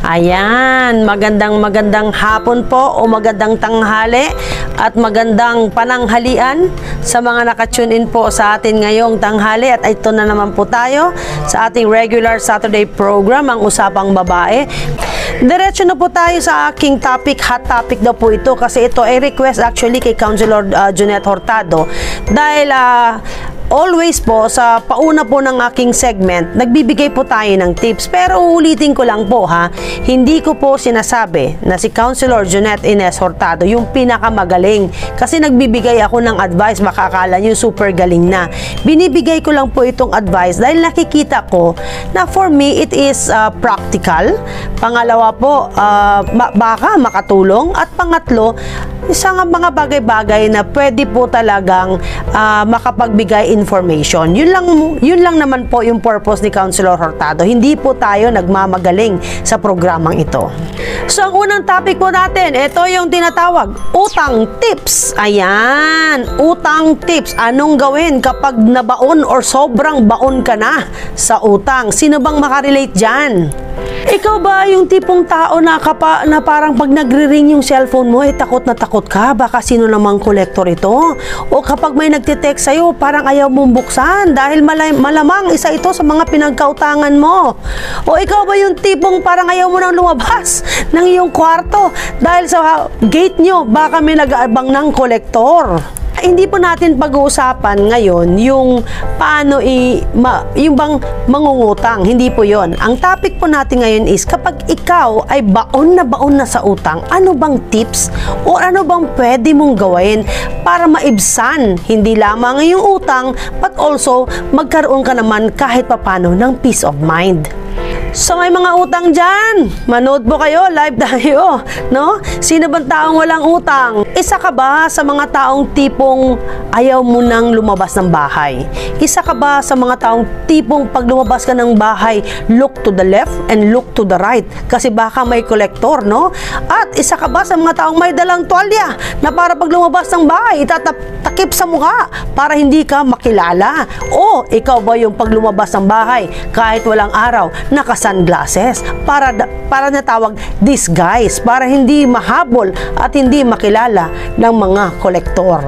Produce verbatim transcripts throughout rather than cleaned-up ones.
Ayan, magandang magandang hapon po o magandang tanghali at magandang pananghalian sa mga nakatune in po sa atin ngayong tanghali. At ito na naman po tayo sa ating regular Saturday program, ang Usapang Babae. Diretso na po tayo sa aking topic, hot topic daw po ito kasi ito ay request actually kay Councilor uh, Junette Hurtado dahil uh, always po sa pauna po ng aking segment, nagbibigay po tayo ng tips. Pero uulitin ko lang po ha, hindi ko po sinasabi na si Councilor Junette Ines Hurtado yung pinakamagaling. Kasi nagbibigay ako ng advice, baka akala nyo super galing na. Binibigay ko lang po itong advice dahil nakikita ko na for me, it is uh, practical. Pangalawa po, uh, baka makatulong. At pangatlo, isang mga bagay-bagay na pwede po talagang uh, makapagbigay information. Yun lang, yun lang naman po yung purpose ni Councilor Hurtado. Hindi po tayo nagmamagaling sa programang ito. So, ang unang topic po natin, ito yung tinatawag, utang tips. Ayan, utang tips. Anong gawin kapag nabaon or sobrang baon ka na sa utang? Sino bang makarelate dyan? Ikaw ba yung tipong tao na, kapa, na parang pag nagre-ring yung cellphone mo, eh takot na takot ka, baka sino namang kolektor ito? O kapag may nagtitext sa'yo, parang ayaw mong buksan dahil malay, malamang isa ito sa mga pinagkautangan mo. O ikaw ba yung tipong parang ayaw mo nang lumabas ng iyong kwarto dahil sa gate nyo, baka may nag-aabang ng kolektor? Hindi po natin pag-uusapan ngayon yung paano i, ma, yung bang mangungutang. Hindi po yon. Ang topic po natin ngayon is kapag ikaw ay baon na baon na sa utang, ano bang tips o ano bang pwede mong gawin para maibsan hindi lamang yung utang but also magkaroon ka naman kahit papano ng peace of mind. So may mga utang dyan, manood po kayo, live tayo, no? Sino bang taong walang utang? Isa ka ba sa mga taong tipong ayaw mo nang lumabas ng bahay? Isa ka ba sa mga taong tipong pag lumabas ka ng bahay, look to the left and look to the right? Kasi baka may kolektor, no? At isa ka ba sa mga taong may dalang tuwalya na para pag lumabas ng bahay, itatakip sa mukha para hindi ka makilala? O ikaw ba yung pag lumabas ng bahay, kahit walang araw, nakas sunglasses para para natawag disguise para hindi mahabol at hindi makilala ng mga kolektor.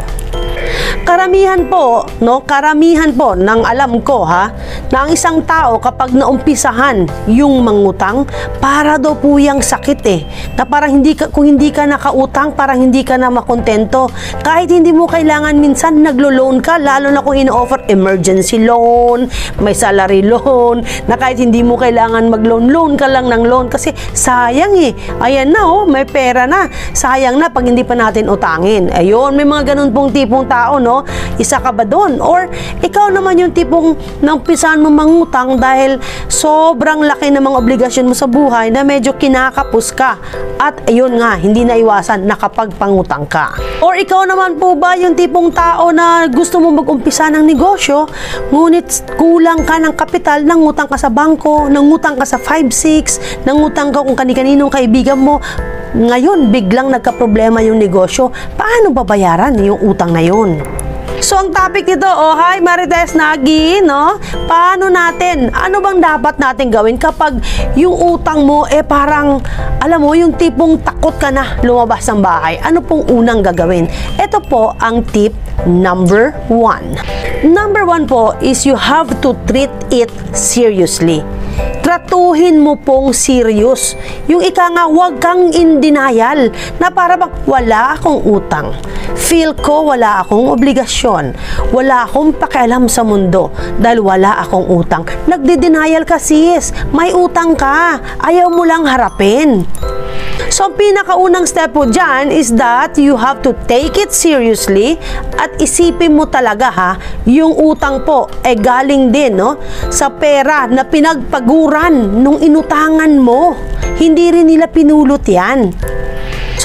Karamihan po, no, karamihan po ng alam ko ha, na ang isang tao kapag naumpisahan yung mangutang, para daw po yung sakit eh. Na parang hindi ka, kung hindi ka nakautang, parang hindi ka na makontento. Kahit hindi mo kailangan minsan naglo-loan ka, lalo na kung ino-offer emergency loan, may salary loan, na kahit hindi mo kailangan mag-loan, loan ka lang ng loan kasi sayang eh. Ayan na oh, may pera na. Sayang na pag hindi pa natin utangin. Ayun, may mga ganun pong tipong tao, no? Isa ka ba doon? Or ikaw naman yung tipong naumpisahan mo mangutang dahil sobrang laki ng mga obligasyon mo sa buhay na medyo kinakapos ka at ayun nga, hindi na iwasan nakapagpangutang ka. Or ikaw naman po ba yung tipong tao na gusto mo mag-umpisa ng negosyo ngunit kulang ka ng kapital, nangutang ka sa bangko, nangutang ka sa five six, nangutang ka kung kani-kaninong kaibigan mo, ngayon biglang nagka-problema yung negosyo, paano babayaran yung utang na yun? So, ang topic nito, oh, hi Marites Nagi, no? Paano natin, ano bang dapat natin gawin kapag yung utang mo, eh parang, alam mo, yung tipong takot ka na lumabas ng bahay? Ano pong unang gagawin? Ito po ang tip number one. Number one po is you have to treat it seriously. Tratuhin mo pong serious. Yung ika nga, huwag kang in denial na para bang wala akong utang. Feel ko wala akong obligasyon. Wala akong pakialam sa mundo dahil wala akong utang. Nagde-denial ka sis. May utang ka. Ayaw mo lang harapin. So, ang pinakaunang step po dyan is that you have to take it seriously at isipin mo talaga ha, yung utang po ay galing din no, sa pera na pinagpaguran nung inutangan mo. Hindi rin nila pinulot yan. So,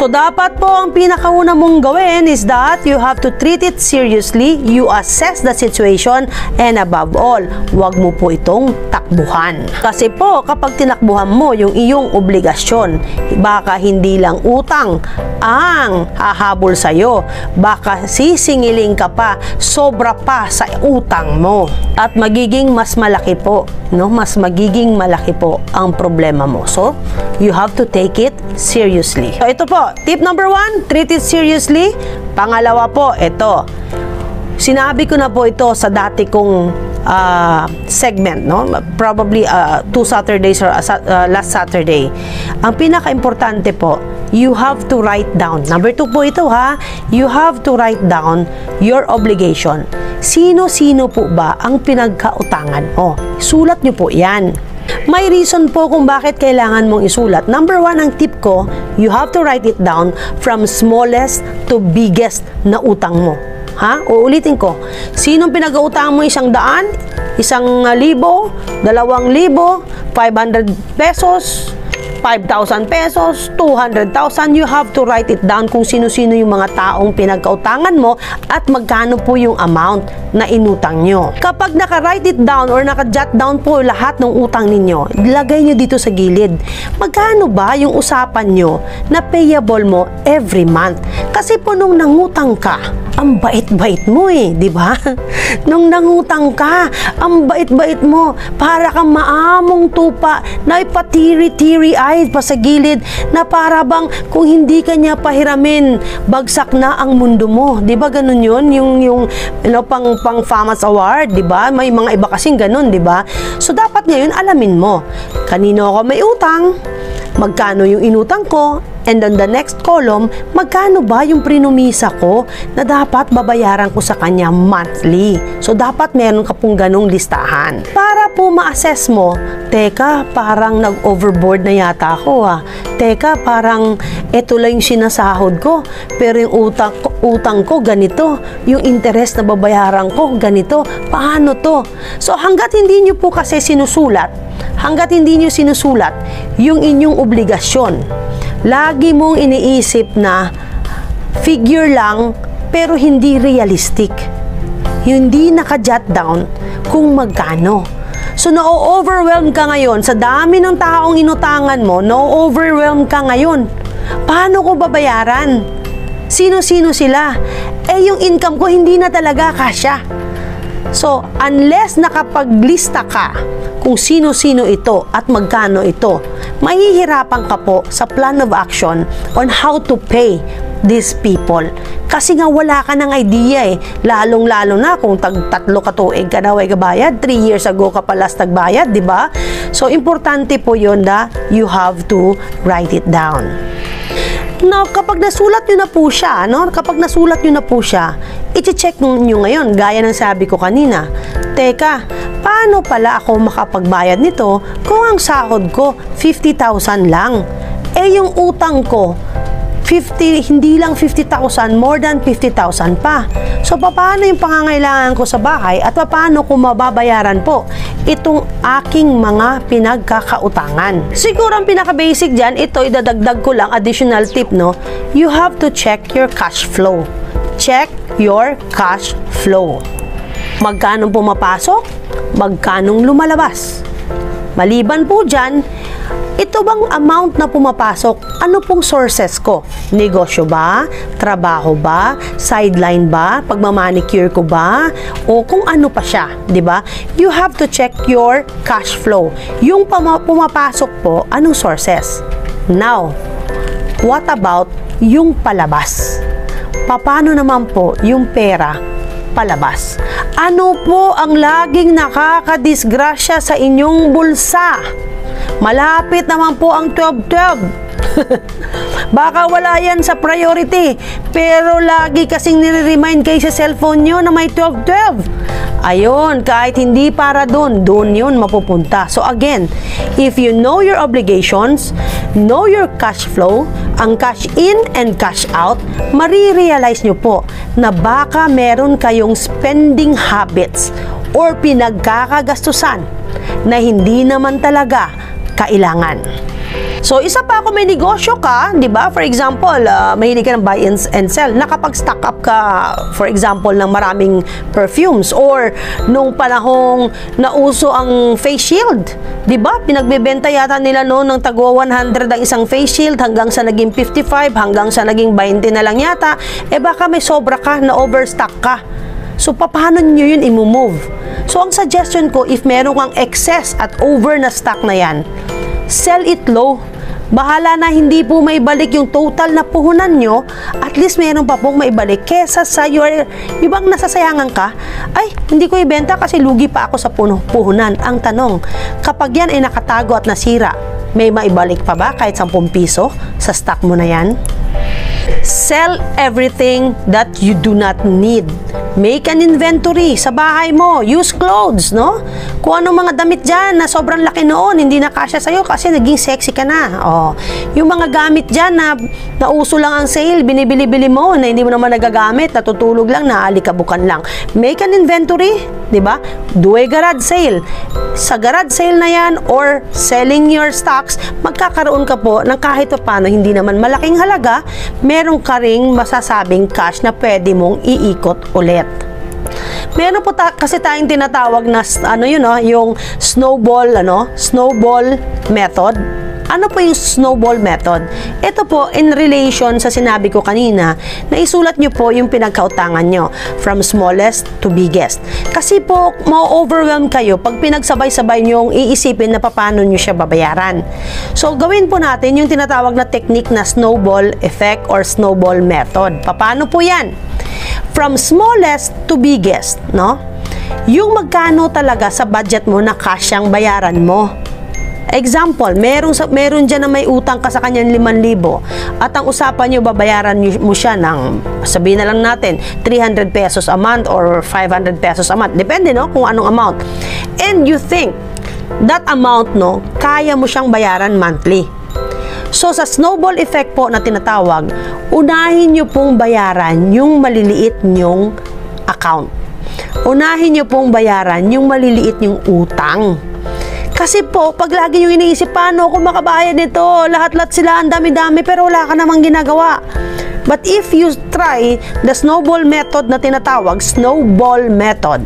So, dapat po ang pinakauna mong gawin is that you have to treat it seriously, you assess the situation, and above all, wag mo po itong takbuhan. Kasi po, kapag tinakbuhan mo yung iyong obligasyon, baka hindi lang utang ang hahabol sa'yo, baka sisingiling ka pa, sobra pa sa utang mo. At magiging mas malaki po, no? Mas magiging malaki po ang problema mo. So, you have to take it seriously. So, ito po, tip number one, treat it seriously. Pangalawa po, ito. Sinabi ko na po ito sa dati kong uh, segment, no? Probably uh, two Saturdays or uh, uh, last Saturday. Ang pinaka-importante po, you have to write down. Number two po ito, ha? You have to write down your obligation. Sino-sino po ba ang pinagkautangan mo? Sulat nyo po yan. May reason po kung bakit kailangan mong isulat. Number one, ang tip ko, you have to write it down from smallest to biggest na utang mo. Ha? Uulitin ko. Sinong pinag-uutangan mo isang daan? Isang libo? Dalawang libo? five hundred pesos? five thousand pesos, two hundred thousand, you have to write it down kung sino-sino yung mga taong pinagkautangan mo at magkano po yung amount na inutang nyo. Kapag naka-write it down or naka-jot down po lahat ng utang ninyo, lagay nyo dito sa gilid. Magkano ba yung usapan nyo na payable mo every month? Kasi po nung nangutang ka, ang bait-bait mo eh, di ba? Nung nangutang ka, ang bait-bait mo, para kang maamong tupa na ipatiri-tiri-eyed pa sa gilid na para bang kung hindi ka niya pahiramin, bagsak na ang mundo mo. Di ba ganun yun? Yung, yung you know, pang, pang FAMAS Award, di ba? May mga iba kasing ganun, di ba? So, dapat ngayon, alamin mo, kanino ako may utang, magkano yung inutang ko, and on the next column, magkano ba yung prinumisa ko na dapat babayaran ko sa kanya monthly. So, dapat meron ka pong ganong listahan. Para po ma-assess mo, teka, parang nag-overboard na yata ako ah. Teka, parang eto lang yung sinasahod ko, pero yung utang, utang ko ganito, yung interest na babayaran ko ganito, paano to? So, hanggat hindi nyo po kasi sinusulat, hanggat hindi nyo sinusulat yung inyong obligasyon, lagi mong iniisip na figure lang pero hindi realistic. Hindi naka-jot down kung magkano. So, na-overwhelm ka ngayon sa dami ng taong inutangan mo, na-overwhelm ka ngayon. Paano ko babayaran? Sino-sino sila? Eh, yung income ko hindi na talaga kasya. So, unless nakapaglista ka kung sino-sino ito at magkano ito, mahihirapan ka po sa plan of action on how to pay these people. Kasi nga wala ka ng idea eh. Lalong-lalo na kung tag tatlo katuig ka na way kabayad, three years ago ka pa last nagbayad, di ba? So, importante po yun na you have to write it down. Now, kapag nasulat nyo na po siya, no? kapag nasulat nyo na po siya, i-check nyo ngayon, gaya ng sabi ko kanina, teka, paano pala ako makapagbayad nito kung ang sahod ko fifty thousand lang? Eh, yung utang ko, fifty, hindi lang fifty thousand, more than fifty thousand pa. So, paano yung pangangailangan ko sa bahay at paano ko mababayaran po itong aking mga pinagkakautangan? Siguro ang pinaka-basic dyan, ito, idadagdag ko lang, additional tip, no? You have to check your cash flow. Check your cash flow. Magkanong pumapasok? Magkanong lumalabas? Maliban po dyan, ito bang amount na pumapasok, ano pong sources ko? Negosyo ba? Trabaho ba? Sideline ba? Pagmamanicure ko ba? O kung ano pa siya, di ba? You have to check your cash flow. Yung pumapasok po, anong sources? Now, what about yung palabas? Paano naman po yung pera palabas? Ano po ang laging nakakadisgrasya sa inyong bulsa? Malapit naman po ang twelve twelve. Baka wala yan sa priority, pero lagi kasing nire-remind kayo sa cellphone nyo na may twelve twelve. Ayun, kahit hindi para doon, doon yun mapupunta. So again, if you know your obligations, know your cash flow, ang cash in and cash out, marirealize nyo po na baka meron kayong spending habits or pinagkakagastusan na hindi naman talaga kailangan. So, isa pa kung may negosyo ka, di ba? For example, uh, mahilig ka ng buy and, and sell. Nakapag-stock up ka, for example, ng maraming perfumes. Or, nung panahong nauso ang face shield. Di ba? Pinagbebenta yata nila noon ng tagwa one hundred ang isang face shield hanggang sa naging fifty-five, hanggang sa naging twenty na lang yata. Eh, baka may sobra ka, na overstock ka. So, paano nyo yun i-move? So, ang suggestion ko, if meron kang excess at over na stock na yan, sell it low. Bahala na hindi po maibalik yung total na puhunan nyo, at least meron pa pong maibalik kesa sa your, ibang nasasayangan ka, ay, hindi ko ibenta kasi lugi pa ako sa puhunan. Ang tanong, kapag yan ay nakatago at nasira, may maibalik pa ba kahit ten piso sa stock mo na yan? Sell everything that you do not need. Make an inventory sa bahay mo. Use clothes, no? Kung anong mga damit dyan na sobrang laki noon, hindi na kasya sa'yo kasi naging sexy ka na. Oh. Yung mga gamit dyan na nauso lang ang sale, binibili-bili mo na hindi mo naman nagagamit, natutulog lang, naalikabukan lang. Make an inventory, di ba? Do a garage sale. Sa garage sale na yan or selling your stocks, magkakaroon ka po ng kahit pa paano, hindi naman malaking halaga, meron ka ring masasabing cash na pwede mong iikot ulit. Meron po ta kasi tayong tinatawag na ano yun, no, yung snowball ano, snowball method. Ano po yung snowball method? Ito po in relation sa sinabi ko kanina, na isulat nyo po yung pinagkautangan nyo from smallest to biggest. Kasi po ma-overwhelm kayo pag pinagsabay-sabay nyo iisipin na paano nyo siya babayaran. So gawin po natin yung tinatawag na technique na snowball effect or snowball method. Paano po yan? From smallest to biggest, no? Yung magkano talaga sa budget mo na kasyang bayaran mo. Example, meron, meron dyan na may utang ka sa kanyang limang libo at ang usapan nyo, babayaran mo siya ng, sabihin na lang natin, three hundred pesos a month or five hundred pesos a month. Depende, no? Kung anong amount. And you think that amount, no, kaya mo siyang bayaran monthly. So, sa snowball effect po na tinatawag, unahin nyo pong bayaran yung maliliit nyong account. Unahin nyo pong bayaran yung maliliit nyong utang. Kasi po, pag lagi yung iniisip, paano ako makabayad nito? Lahat-lahat sila, ang dami-dami, pero wala ka namang ginagawa. But if you try the snowball method na tinatawag, snowball method,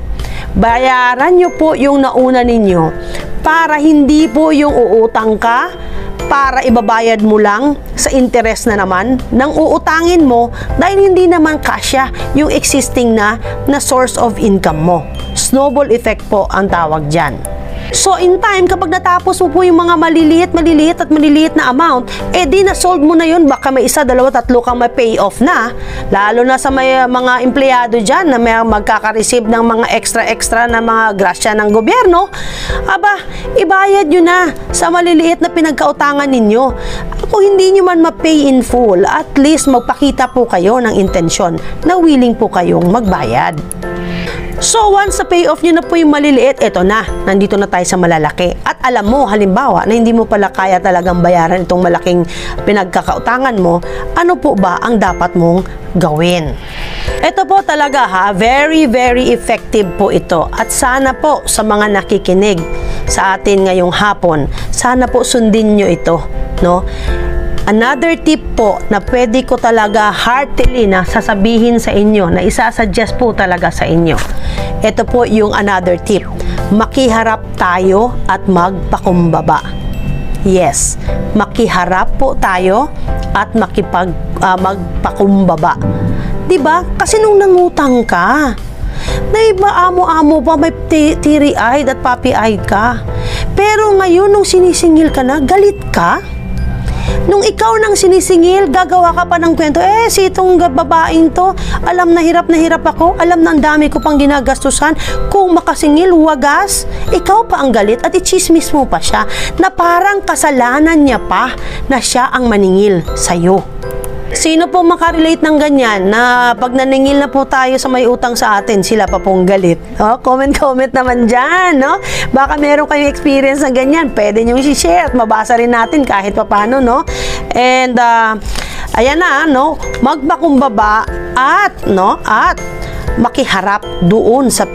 bayaran nyo po yung nauna ninyo para hindi po yung uutang ka, para ibabayad mo lang sa interest na naman ng uutangin mo dahil hindi naman kasya yung existing na, na source of income mo. Snowball effect po ang tawag dyan. So, in time, kapag natapos mo po yung mga maliliit, maliliit at maliliit na amount, eh di na-solve mo na yun. Baka may isa, dalawa, tatlo kang may payoff na. Lalo na sa may mga empleyado dyan na may magkaka-receive ng mga extra-extra na mga grasya ng gobyerno. Aba, ibayad nyo na sa maliliit na pinagkautangan ninyo. Kung hindi nyo man ma-pay in full, at least magpakita po kayo ng intensyon na willing po kayong magbayad. So, once na payoff nyo na po yung maliliit, eto na, nandito na tayo sa malalaki. At alam mo, halimbawa, na hindi mo pala kaya talagang bayaran itong malaking pinagkakautangan mo, ano po ba ang dapat mong gawin? Ito po talaga ha, very, very effective po ito. At sana po sa mga nakikinig sa atin ngayong hapon, sana po sundin nyo ito, no? Another tip po na pwede ko talaga heartily na sasabihin sa inyo, na isasuggest po talaga sa inyo. Ito po yung another tip. Makiharap tayo at magpakumbaba. Yes, makiharap po tayo at makipag, uh, magpakumbaba. Diba? Kasi nung nangutang ka, na iba amo-amo pa, may teary-eyed at puppy-eyed ka. Pero ngayon, nung sinisingil ka na, galit ka. Nung ikaw nang sinisingil, gagawa ka pa ng kwento, eh, si itong babaeng to, alam na hirap na hirap ako, alam na ang dami ko pang ginagastusan, kung makasingil, wagas, ikaw pa ang galit at ichismis mo pa siya, na parang kasalanan niya pa na siya ang maningil sa'yo. Sino po makarelate ng ganyan na pag naningil na po tayo sa may utang sa atin, sila pa pong galit? Oh, comment-comment naman dyan, no? Baka meron kayong experience na ganyan, pwede nyo i-share at mabasa rin natin kahit papano, no? And, uh, ayan na, no? Magpakumbaba at, no? At makiharap doon sa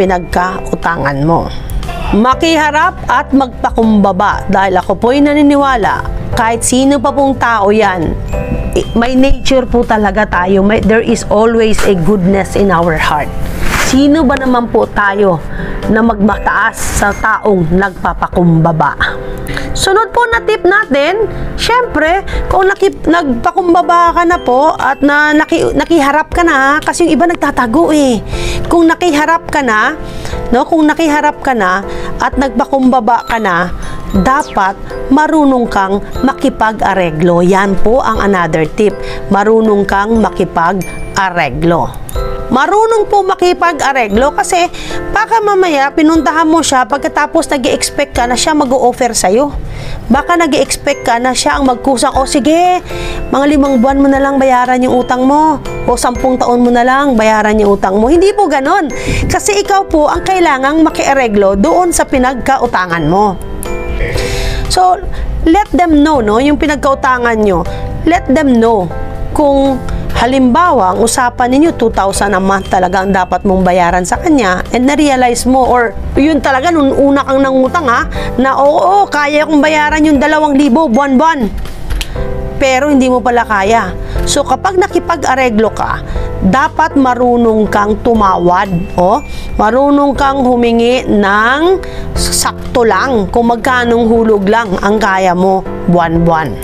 pinagkautangan mo. Makiharap at magpakumbaba dahil ako po'y naniniwala kahit sino pa pong tao yan, may nature po talaga tayo. May, there is always a goodness in our heart. Sino ba naman po tayo na magmataas sa taong nagpapakumbaba? Sunod po na tip natin, syempre, kung nakip, nagpakumbaba ka na po at na, naki, nakiharap ka na, kasi yung iba nagtatago eh. Kung nakiharap ka na, no, kung nakiharap ka na at nagpakumbaba ka na, dapat marunong kang makipag-areglo. Yan po ang another tip. Marunong kang makipag-areglo. Marunong po makipag-areglo kasi baka mamaya pinuntahan mo siya pagkatapos nag-i-expect ka na siya mag-o-offer sa'yo. Baka nag-i-expect ka na siya ang magkusang, o sige, mga limang buwan mo na lang bayaran yung utang mo, o sampung taon mo na lang bayaran yung utang mo. Hindi po ganon. Kasi ikaw po ang kailangang maki-areglo doon sa pinagkautangan mo. So, let them know, no, yung pinagkautangan nyo, let them know kung halimbawa, ang usapan ninyo, two thousand a month talaga ang dapat mong bayaran sa kanya, and na-realize mo, or yun talaga, nung una kang nangutang ha, na oo, kaya kong bayaran yung dalawang libo buwan-buwan. Pero hindi mo pala kaya. So, kapag nakipag-areglo ka, dapat marunong kang tumawad, o marunong kang humingi ng sakto lang, kung magkanong hulog lang ang kaya mo buwan-buwan.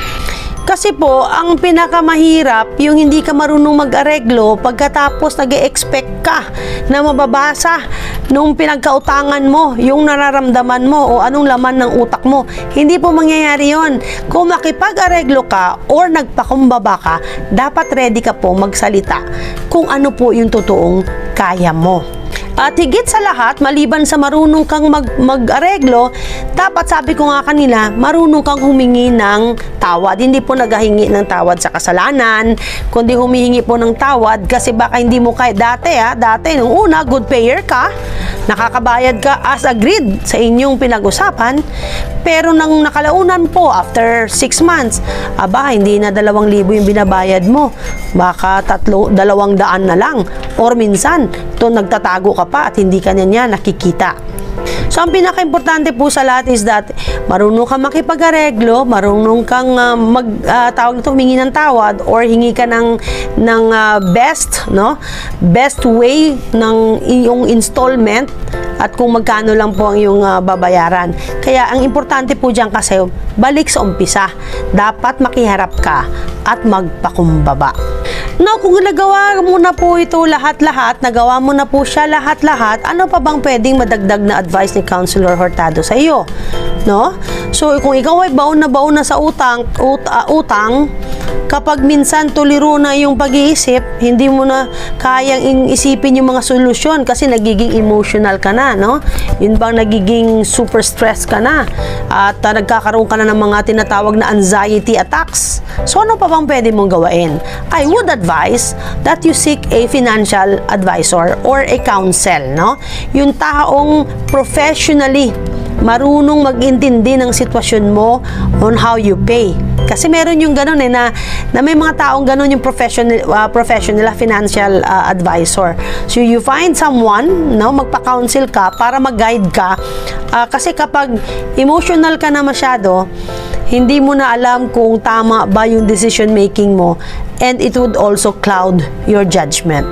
Kasi po, ang pinakamahirap, yung hindi ka marunong mag-areglo pagkatapos nag-e-expect ka na mababasa nung pinagkautangan mo, yung nararamdaman mo o anong laman ng utak mo. Hindi po mangyayari yon. Kung makipag-areglo ka or nagpakumbaba ka, dapat ready ka po magsalita kung ano po yung totoong kaya mo. At higit sa lahat, maliban sa marunong kang mag, mag-areglo, dapat sabi ko nga kanila, marunong kang humingi ng tawad. Hindi po naghahingi ng tawad sa kasalanan, kundi humihingi po ng tawad kasi baka hindi mo kaya dati ha, dati nung una, good payer ka, nakakabayad ka as agreed sa inyong pinag-usapan, pero nang nakalaunan po, after six months, aba, hindi na dalawang libo yung binabayad mo, baka tatlo, dalawang daan na lang, or minsan, to nagtatago ka pa at hindi ka niya nakikita. So, ang pinaka-importante po sa lahat is that marunong kang makipag-areglo, marunong kang uh, mag, uh, tawag ito, humingi ng tawad or hingi ka ng, ng uh, best, no? Best way ng iyong installment at kung magkano lang po ang iyong uh, babayaran. Kaya, ang importante po dyan kasi, balik sa umpisa. Dapat makiharap ka at magpakumbaba. Now, kung nagawa mo na po ito lahat-lahat, nagawa mo na po siya lahat-lahat, ano pa bang pwedeng madagdag na advice ni Counselor Hurtado sa iyo? No? So, kung ikaw ay baon na baon na sa utang, ut, uh, utang, kapag minsan tuliro na yung pag-iisip, hindi mo na kayang isipin yung mga solusyon kasi nagiging emotional ka na, no? Yun bang nagiging super stress ka na at uh, nagkakaroon ka na ng mga tinatawag na anxiety attacks. So, ano pa bang pwede mong gawain? I would advise that you seek a financial advisor or a counsel, no? Yung taong professionally marunong mag-intindi ng sitwasyon mo on how you pay. Kasi meron yung ganun eh, na, na may mga taong ganun yung professional, uh, professional financial uh, advisor. So, you find someone, no, magpa-counsel ka para mag-guide ka. Uh, kasi kapag emotional ka na masyado, hindi mo na alam kung tama ba yung decision making mo, and it would also cloud your judgment.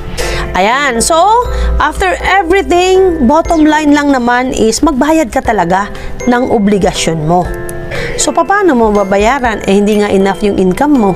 Ayan, so, after everything, bottom line lang naman is magbayad ka talaga ng obligasyon mo. So, paano mo babayaran? Eh, hindi nga enough yung income mo.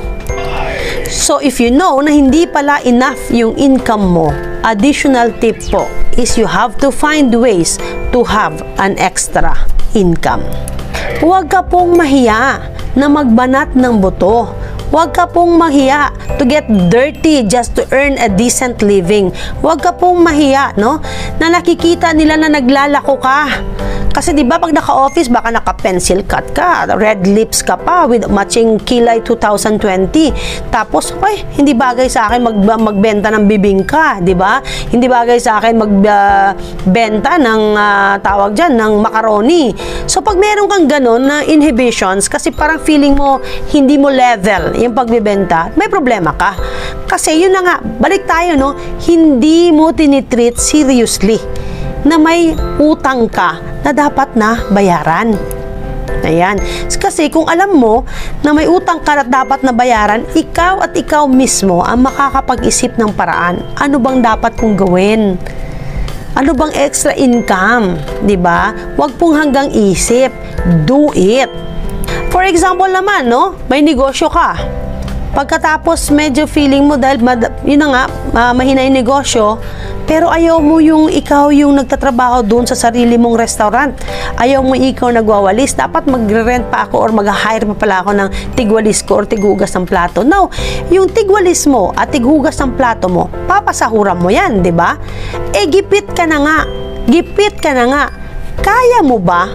So, if you know na hindi pala enough yung income mo, additional tip po is you have to find ways to have an extra income. Huwag ka pong mahiya na magbanat ng buto. Huwag ka pong mahiya to get dirty just to earn a decent living. Huwag ka pong mahiya, no? Na nakikita nila na naglalako ka. Kasi di ba pag naka-office, baka naka-pencil cut ka, red lips ka pa with matching kilay two thousand twenty. Tapos, ay, hindi bagay sa akin mag, magbenta ng bibingka, di ba? Hindi bagay sa akin magbenta uh, ng uh, tawag dyan, ng macaroni. So, pag meron kang ganun na inhibitions, kasi parang feeling mo hindi mo level yung pagbibenta, may problema ka. Kasi yun na nga, balik tayo, no? Hindi mo tinitreat seriously na may utang ka na dapat na bayaran. Ayan. Kasi kung alam mo na may utang ka at dapat na bayaran, ikaw at ikaw mismo ang makakapag-isip ng paraan. Ano bang dapat kong gawin? Ano bang extra income? Diba? Huwag pong hanggang isip. Do it. For example naman, no? May negosyo ka. Pagkatapos medyo feeling mo dahil yun na nga, uh, mahina yung negosyo, pero ayaw mo yung ikaw yung nagtatrabaho doon sa sarili mong restaurant. Ayaw mo ikaw nagwawalis. Dapat magre-rent pa ako or mag-hire pa pala ako ng tigwalis ko or tigugas ng plato. No, yung tigwalis mo at tigugas ng plato mo, papasahuran mo yan, di ba? Eh, gipit ka na nga. Gipit ka na nga. Kaya mo ba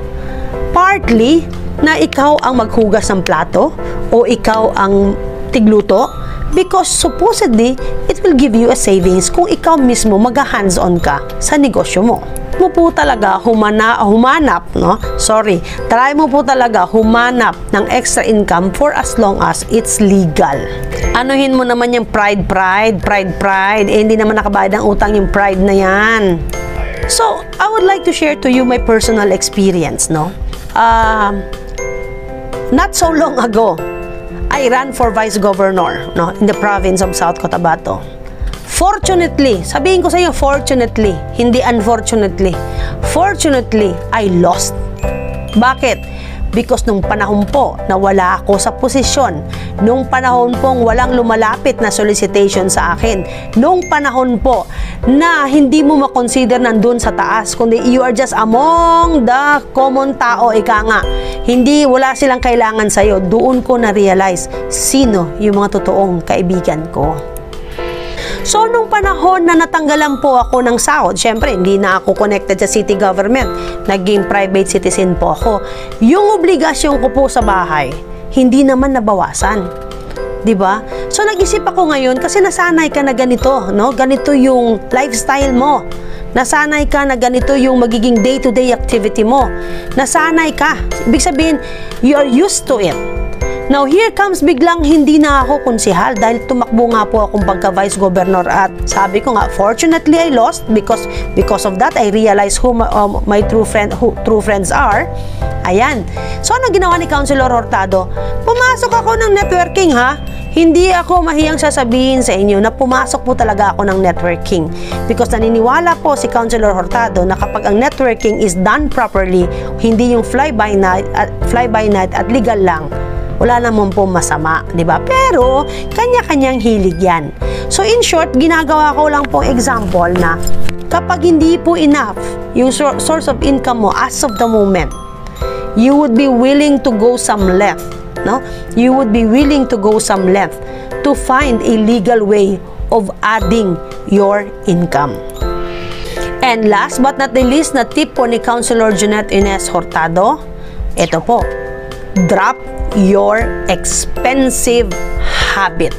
partly na ikaw ang maghugas ng plato o ikaw ang tigluto? Because supposedly, it will give you a savings kung ikaw mismo mag-hands-on ka sa negosyo mo. Mo po talaga humana, humanap, no? Sorry, try mo po talaga humanap ng extra income for as long as it's legal. Anuhin mo naman yung pride, pride, pride, pride. Eh, hindi naman nakabayad ang utang yung pride na yan. So, I would like to share to you my personal experience, no? Uh, not so long ago, I ran for vice governor, no, in the province of South Cotabato. Fortunately, sabihin ko sa iyo, fortunately, hindi unfortunately. Fortunately, I lost. Bakit? Because nung panahon po na wala ako sa posisyon, nung panahon pong walang lumalapit na solicitation sa akin, nung panahon po na hindi mo makonsider nandun sa taas, kundi you are just among the common tao, ika nga, hindi, wala silang kailangan sa'yo, doon ko na-realize sino yung mga totoong kaibigan ko. So, nung panahon na natanggalan po ako ng sahod, syempre, hindi na ako connected sa city government. Naging private citizen po ako. Yung obligasyon ko po sa bahay, hindi naman nabawasan. Diba? So, nag-isip ako ngayon kasi nasanay ka na ganito, no? Ganito yung lifestyle mo. Nasanay ka na ganito yung magiging day-to-day activity mo. Nasanay ka. Ibig sabihin, you are used to it. Now, here comes biglang hindi na ako konsehal dahil tumakbo nga po akong pagka-vice governor at sabi ko nga, fortunately, I lost because because of that, I realized who my, um, my true friend who true friends are. Ayan. So, ano ginawa ni Councilor Hurtado? Pumasok ako ng networking, ha? Hindi ako mahiyang sasabihin sa inyo na pumasok po talaga ako ng networking because naniniwala po si Councilor Hurtado na kapag ang networking is done properly, hindi yung fly-by-night at fly-by-night at legal lang, wala naman po masama, di ba? Pero, kanya-kanyang hilig yan. So, in short, ginagawa ko lang pong example na kapag hindi po enough yung source of income mo as of the moment, you would be willing to go some length, no? You would be willing to go some length to find a legal way of adding your income. And last but not the least na tip po ni Councilor Junette Ines Hurtado, ito po, drop your expensive habit.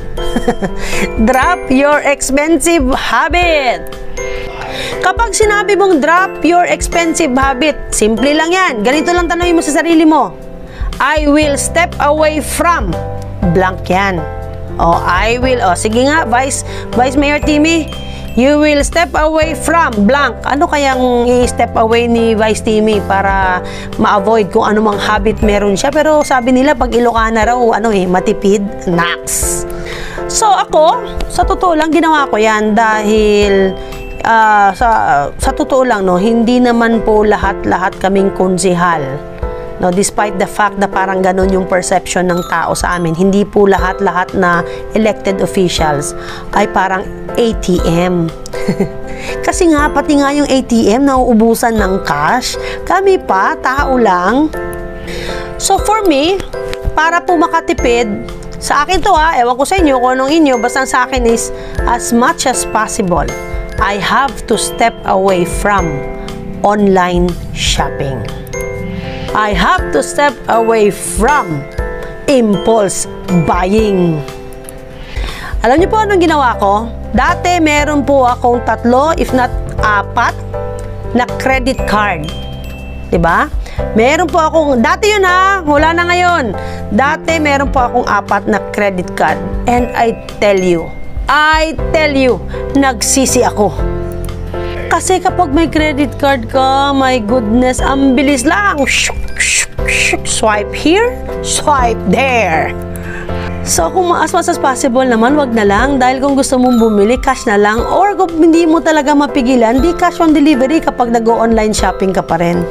Drop your expensive habit. Kapag sinabi mong drop your expensive habit, simple lang yan. Ganito lang tanongin mo sa sarili mo. I will step away from blank yan. O, I will, o, sige nga, Vice, Vice Mayor Timmy, you will step away from blank. Ano kayang i-step away ni Vice Timmy para ma-avoid kung anumang habit meron siya? Pero sabi nila, pag Ilocana raw, ano eh, matipid, naks. So ako, sa totoo lang, ginawa ko yan dahil uh, sa, sa totoo lang, no, hindi naman po lahat-lahat kaming konsehal. No, despite the fact na parang ganun yung perception ng tao sa amin, hindi po lahat-lahat na elected officials ay parang A T M. Kasi nga, pati nga yung A T M nauubusan ng cash. Kami pa, tao lang. So for me, para po makatipid, sa akin to ha, ewan ko sa inyo kung anong inyo, basta sa akin is as much as possible, I have to step away from online shopping. I have to step away from impulse buying. Alam niyo po anong ginawa ko? Dati meron po akong tatlo, if not apat, na credit card. Diba? Meron po akong, dati yun ha, wala na ngayon. Dati meron po akong apat na credit card. And I tell you, I tell you, nagsisi ako. Kasi kapag may credit card ka, my goodness, ang bilis lang. Shuk, shuk, shuk. Swipe here, swipe there. So, kung as much as possible naman, wag na lang. Dahil kung gusto mong bumili, cash na lang. Or kung hindi mo talaga mapigilan, di cash on delivery kapag nag-online shopping ka pa rin.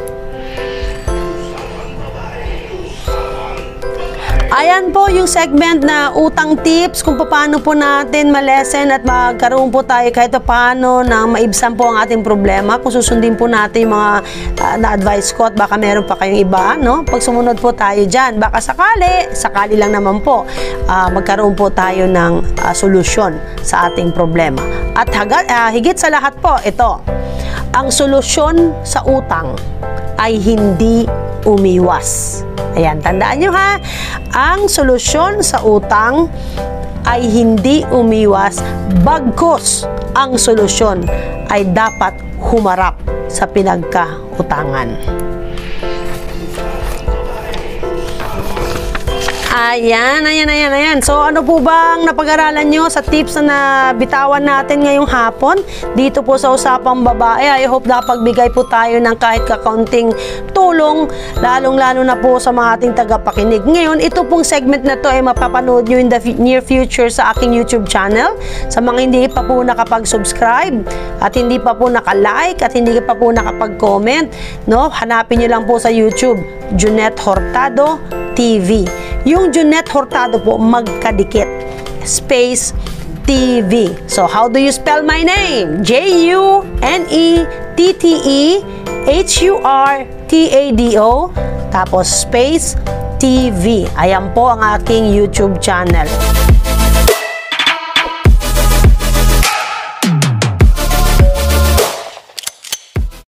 Ayan po yung segment na utang tips kung paano po natin malesen at magkaroon po tayo kahit paano na maibsan po ang ating problema. Kung susundin po natin yung mga uh, na-advise ko at baka meron pa kayong iba, no? Pag sumunod po tayo dyan, baka sakali, sakali lang naman po, uh, magkaroon po tayo ng uh, solusyon sa ating problema. At haga, uh, higit sa lahat po, ito, ang solusyon sa utang ay hindi umiwas. Ayan, tandaan nyo ha, ang solusyon sa utang ay hindi umiwas, bagkus ang solusyon ay dapat humarap sa pinagkautangan. Ayan, ayan, ayan, ayan. So, ano po bang napag-aralan nyo sa tips na nabitawan natin ngayong hapon? Dito po sa Usapang Babae, I hope nakapagbigay po tayo ng kahit kakaunting tulong, lalong-lalo na po sa mga ating tagapakinig. Ngayon, ito pong segment na to ay mapapanood nyo in the near future sa aking YouTube channel. Sa mga hindi pa po nakapag-subscribe at hindi pa po naka-like at hindi pa po nakapag-comment, no? Hanapin nyo lang po sa YouTube, Junette Hurtado T V. Yung Junette Hurtado po, magkadikit. Space T V. So, how do you spell my name? J U N E T T E H U R T A D O tapos space T V. Ayan po ang aking YouTube channel.